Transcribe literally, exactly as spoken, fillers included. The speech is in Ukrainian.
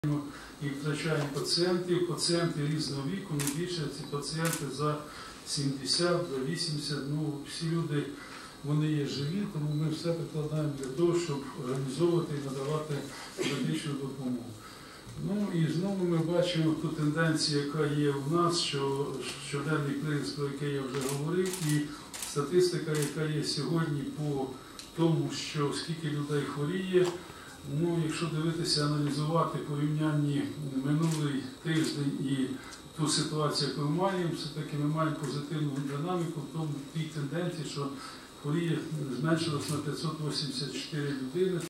І втрачаємо пацієнтів, пацієнти різного віку, не більше ці пацієнти за сімдесят, за вісімдесят, ну всі люди, вони є живі, тому ми все прикладаємо для того, щоб організовувати і надавати медичну допомогу. Ну і знову ми бачимо ту тенденцію, яка є у нас, що щоденний кризис, про який я вже говорив, і статистика, яка є сьогодні по тому, що скільки людей хворіє. Ну, якщо дивитися, аналізувати порівнянні минулий тиждень і ту ситуацію, яку ми маємо, все-таки ми маємо позитивну динаміку в тому тій тенденції, що хворіє зменшилось на п'ятсот вісімдесят чотири людини.